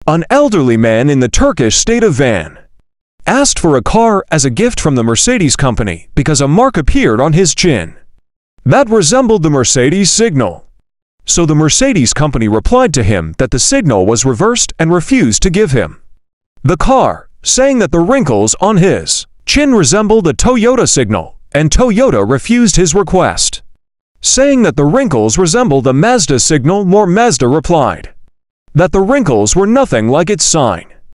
An elderly man in the Turkish state of Van asked for a car as a gift from the Mercedes company because a mark appeared on his chin that resembled the Mercedes signal. So the Mercedes company replied to him that the signal was reversed and refused to give him the car, saying that the wrinkles on his chin resembled a Toyota signal, and Toyota refused his request, saying that the wrinkles resembled a Mazda signal. Mazda replied that the wrinkles were nothing like its sign.